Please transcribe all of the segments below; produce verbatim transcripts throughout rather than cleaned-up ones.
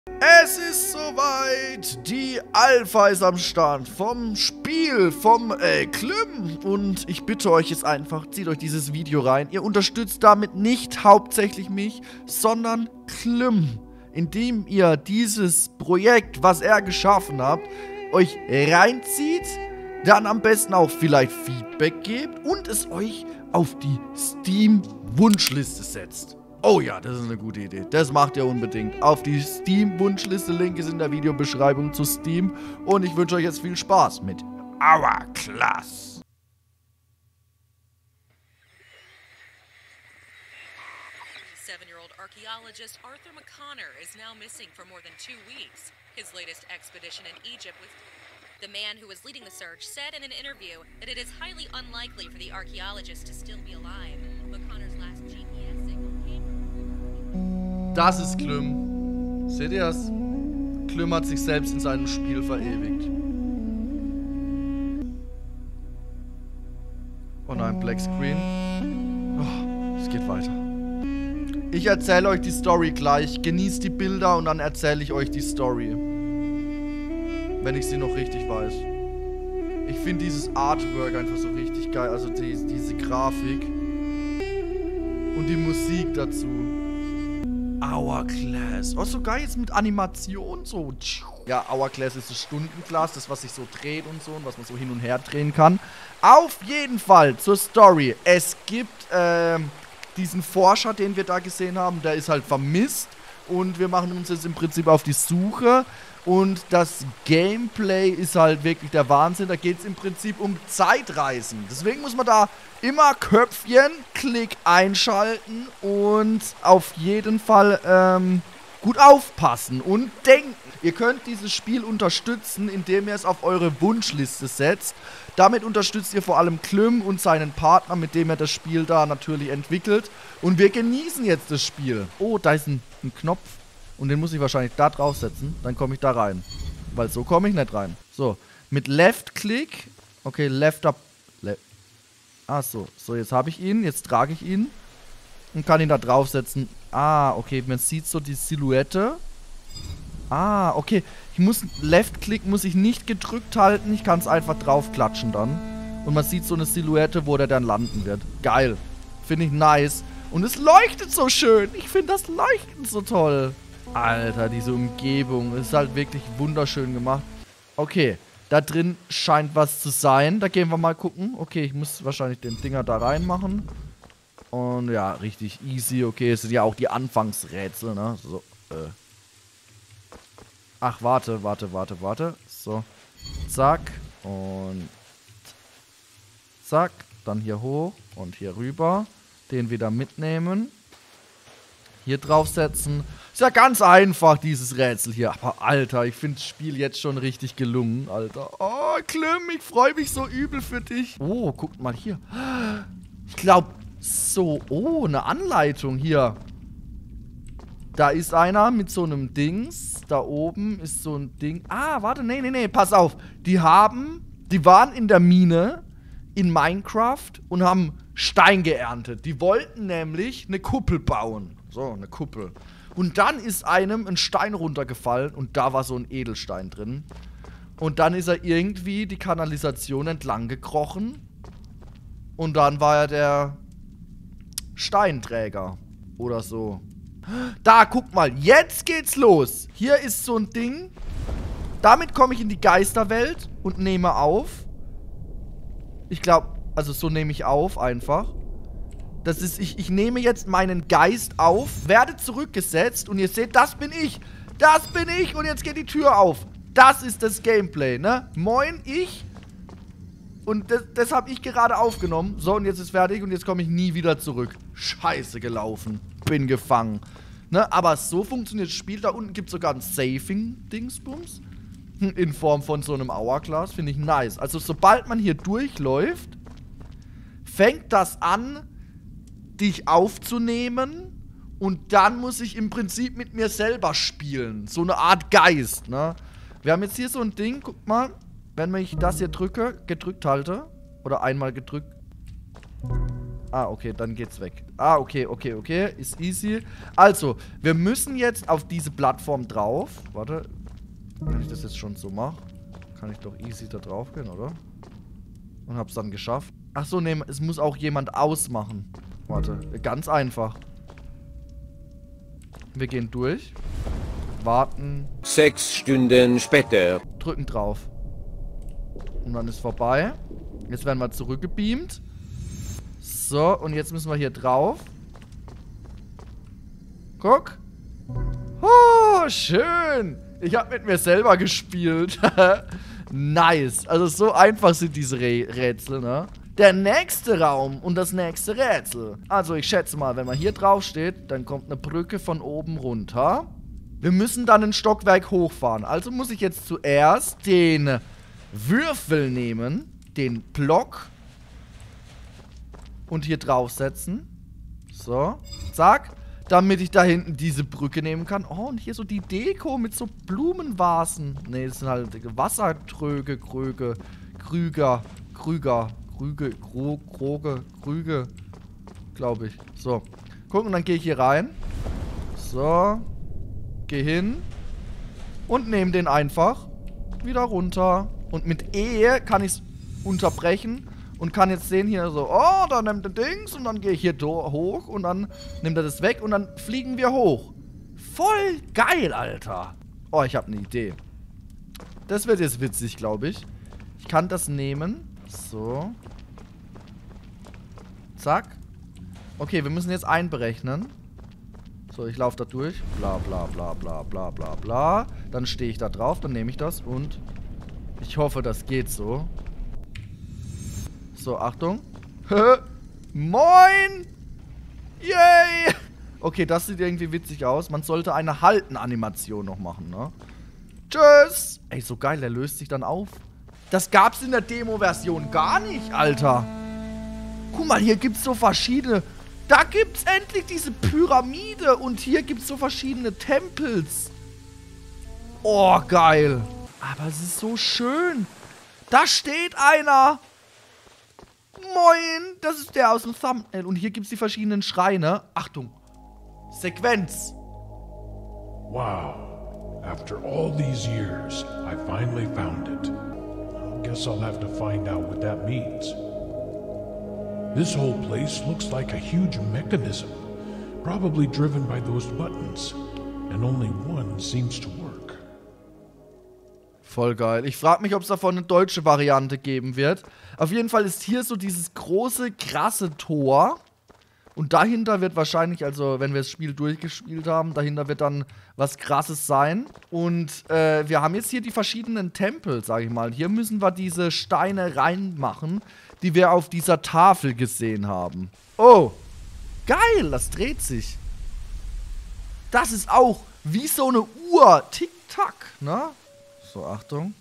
Es ist soweit, die Alpha ist am Start vom Spiel, vom äh, Klüm. Und ich bitte euch jetzt einfach, zieht euch dieses Video rein. Ihr unterstützt damit nicht hauptsächlich mich, sondern Klüm. Indem ihr dieses Projekt, was er geschaffen hat, euch reinzieht, dann am besten auch vielleicht Feedback gebt und es euch auf die Steam-Wunschliste setzt. Oh ja, das ist eine gute Idee. Das macht ihr unbedingt. Auf die Steam-Wunschliste. Link ist in der Videobeschreibung zu Steam. Und ich wünsche euch jetzt viel Spaß mit Hourglass. seven-year-old archaeologist Arthur McConnor is now missing for more than two weeks. His latest expedition in Egypt with... The man who was leading the search said in an interview that it is highly unlikely for the archaeologist to still be alive. McConnor's last G P S signal came... Das ist Klüm. Seht ihr das? Klüm hat sich selbst in seinem Spiel verewigt. Oh nein, Black Screen. Oh, es geht weiter. Ich erzähle euch die Story gleich. Genießt die Bilder und dann erzähle ich euch die Story. Wenn ich sie noch richtig weiß. Ich finde dieses Artwork einfach so richtig geil. Also die, diese Grafik. Und die Musik dazu. Hourglass. Oh, so geil jetzt mit Animation. So. Ja, Hourglass ist das Stundenglas. Das, was sich so dreht und so. Und was man so hin und her drehen kann. Auf jeden Fall zur Story. Es gibt ähm, diesen Forscher, den wir da gesehen haben. Der ist halt vermisst. Und wir machen uns jetzt im Prinzip auf die Suche. Und das Gameplay ist halt wirklich der Wahnsinn. Da geht es im Prinzip um Zeitreisen. Deswegen muss man da immer Köpfchen, Klick einschalten und auf jeden Fall ähm, gut aufpassen und denken. Ihr könnt dieses Spiel unterstützen, indem ihr es auf eure Wunschliste setzt. Damit unterstützt ihr vor allem Klüm und seinen Partner, mit dem er das Spiel da natürlich entwickelt. Und wir genießen jetzt das Spiel. Oh, da ist ein, ein Knopf. Und den muss ich wahrscheinlich da draufsetzen. Dann komme ich da rein. Weil so komme ich nicht rein. So, mit Left-Click. Okay, Left up. Le ah, so. So, jetzt habe ich ihn. Jetzt trage ich ihn. Und kann ihn da draufsetzen. Ah, okay. Man sieht so die Silhouette. Ah, okay. Ich muss, Left-Click muss ich nicht gedrückt halten. Ich kann es einfach draufklatschen dann. Und man sieht so eine Silhouette, wo der dann landen wird. Geil. Finde ich nice. Und es leuchtet so schön. Ich finde das Leuchten so toll. Alter, diese Umgebung ist halt wirklich wunderschön gemacht. Okay, da drin scheint was zu sein. Da gehen wir mal gucken. Okay, ich muss wahrscheinlich den Dinger da reinmachen. Und ja, richtig easy. Okay, es sind ja auch die Anfangsrätsel, ne? So, äh. Ach, warte, warte, warte, warte. So, zack. Und zack. Dann hier hoch und hier rüber. Den wieder mitnehmen. Hier draufsetzen. Ist ja ganz einfach, dieses Rätsel hier. Aber Alter, ich finde das Spiel jetzt schon richtig gelungen, Alter. Oh, Klüm, ich freue mich so übel für dich. Oh, guckt mal hier. Ich glaube, so. Oh, eine Anleitung hier. Da ist einer mit so einem Dings. Da oben ist so ein Ding. Ah, warte, nee, nee, nee, pass auf. Die haben, die waren in der Mine in Minecraft und haben Stein geerntet. Die wollten nämlich eine Kuppel bauen. So, eine Kuppel. Und dann ist einem ein Stein runtergefallen und da war so ein Edelstein drin. Und dann ist er irgendwie die Kanalisation entlang gekrochen. Und dann war er der Steinträger. Oder so. Da, guck mal, jetzt geht's los. Hier ist so ein Ding. Damit komme ich in die Geisterwelt und nehme auf. Ich glaube, also so nehme ich auf einfach. Das ist, ich, ich nehme jetzt meinen Geist auf, werde zurückgesetzt und ihr seht, das bin ich. Das bin ich und jetzt geht die Tür auf. Das ist das Gameplay, ne? Moin, ich. Und das, das habe ich gerade aufgenommen. So, und jetzt ist fertig und jetzt komme ich nie wieder zurück. Scheiße gelaufen. Bin gefangen. Ne? Aber so funktioniert das Spiel. Da unten gibt es sogar ein Saving-Dingsbums. In Form von so einem Hourglass. Finde ich nice. Also sobald man hier durchläuft, fängt das an, dich aufzunehmen. Und dann muss ich im Prinzip mit mir selber spielen. So eine Art Geist, ne? Wir haben jetzt hier so ein Ding, guck mal. Wenn ich das hier drücke, gedrückt halte. Oder einmal gedrückt. Ah, okay, dann geht's weg. Ah, okay, okay, okay. Ist easy. Also, wir müssen jetzt auf diese Plattform drauf. Warte. Wenn ich das jetzt schon so mache, kann ich doch easy da drauf gehen, oder? Und hab's dann geschafft. Ach so, nee, es muss auch jemand ausmachen. Warte, ganz einfach. Wir gehen durch. Warten. Sechs Stunden später. Drücken drauf. Und dann ist vorbei. Jetzt werden wir zurückgebeamt. So, und jetzt müssen wir hier drauf. Guck. Oh, schön. Ich habe mit mir selber gespielt. Nice. Also so einfach sind diese Rä Rätsel, ne? Der nächste Raum und das nächste Rätsel. Also ich schätze mal, wenn man hier drauf steht, dann kommt eine Brücke von oben runter. Wir müssen dann ein Stockwerk hochfahren. Also muss ich jetzt zuerst den Würfel nehmen, den Block und hier draufsetzen. So, zack. Damit ich da hinten diese Brücke nehmen kann. Oh, und hier so die Deko mit so Blumenvasen. Ne, das sind halt Wassertröge, Kröge, Krüger, Krüger, Krüge, Kro, Kroge, Krüge, glaube ich. So, guck, und dann gehe ich hier rein. So, geh hin und nehme den einfach wieder runter. Und mit E kann ich es unterbrechen. Und kann jetzt sehen hier so, oh, da nimmt er Dings und dann gehe ich hier hoch und dann nimmt er das weg und dann fliegen wir hoch. Voll geil, Alter. Oh, ich habe eine Idee. Das wird jetzt witzig, glaube ich. Ich kann das nehmen. So. Zack. Okay, wir müssen jetzt einberechnen. So, ich laufe da durch. Bla, bla, bla, bla, bla, bla, bla. Dann stehe ich da drauf, dann nehme ich das und ich hoffe, das geht so. So, Achtung. Moin! Yay! Okay, das sieht irgendwie witzig aus. Man sollte eine Halten-Animation noch machen, ne? Tschüss! Ey, so geil, der löst sich dann auf. Das gab's in der Demo-Version gar nicht, Alter. Guck mal, hier gibt's so verschiedene... Da gibt's endlich diese Pyramide und hier gibt's so verschiedene Tempels. Oh, geil. Aber es ist so schön. Da steht einer... Moin, das ist der aus dem Thumbnail. Und hier gibt es die verschiedenen Schreine. Achtung. Sequenz. Wow. After all these years, I finally found it. I guess I'll have to find out what that means. This whole place looks like a huge mechanism, probably driven by those buttons, and only one seems to work. Voll geil. Ich frage mich, ob es davon eine deutsche Variante geben wird. Auf jeden Fall ist hier so dieses große, krasse Tor. Und dahinter wird wahrscheinlich, also wenn wir das Spiel durchgespielt haben, dahinter wird dann was Krasses sein. Und äh, wir haben jetzt hier die verschiedenen Tempel, sage ich mal. Hier müssen wir diese Steine reinmachen, die wir auf dieser Tafel gesehen haben. Oh, geil, das dreht sich. Das ist auch wie so eine Uhr. Tick-Tack, ne? So, Achtung.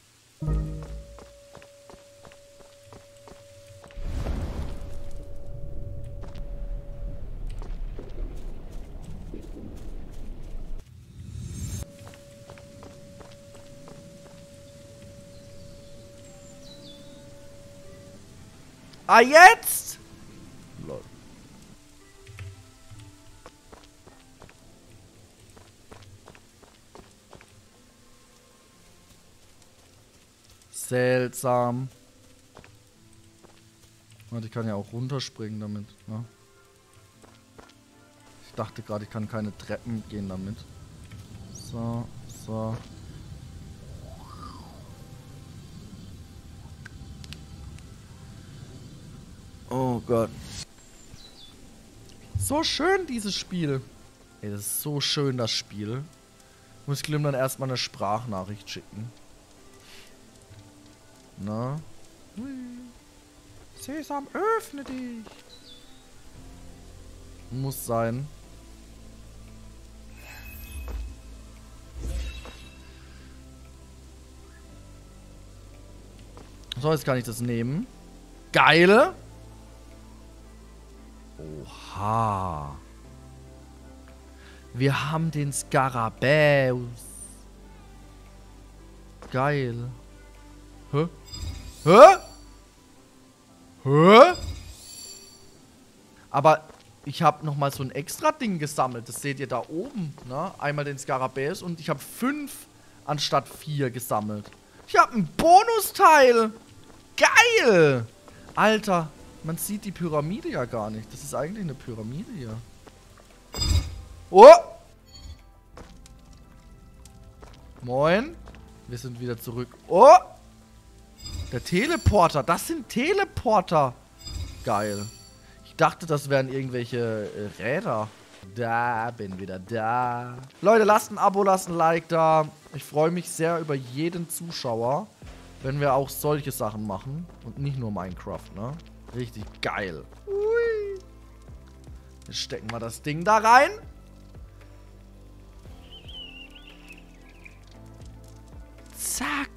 Ah, jetzt? Lol. Seltsam. Warte, ich kann ja auch runterspringen damit. Ne? Ich dachte gerade, ich kann keine Treppen gehen damit. So, so. Oh Gott. So schön, dieses Spiel. Ey, das ist so schön, das Spiel. Muss ich Glim dann erstmal eine Sprachnachricht schicken. Na? Hui. Sesam, öffne dich! Muss sein. So, jetzt kann ich das nehmen. Geile! Oha. Wir haben den Skarabäus. Geil. Hä? Hä? Hä? Aber ich habe nochmal so ein extra Ding gesammelt. Das seht ihr da oben, ne? Einmal den Skarabäus und ich habe fünf anstatt vier gesammelt. Ich habe ein Bonusteil. Geil. Alter, man sieht die Pyramide ja gar nicht. Das ist eigentlich eine Pyramide hier. Oh. Moin. Wir sind wieder zurück. Oh. Der Teleporter. Das sind Teleporter. Geil. Ich dachte, das wären irgendwelche äh, Räder. Da, bin wieder da. Leute, lasst ein Abo, lasst ein Like da. Ich freue mich sehr über jeden Zuschauer, wenn wir auch solche Sachen machen. Und nicht nur Minecraft, ne? Richtig geil. Ui. Jetzt stecken wir das Ding da rein. Zack.